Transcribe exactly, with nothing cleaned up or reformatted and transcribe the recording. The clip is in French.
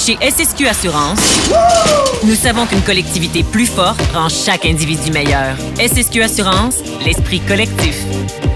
Chez S S Q Assurance, nous savons qu'une collectivité plus forte rend chaque individu meilleur. S S Q Assurance, l'esprit collectif.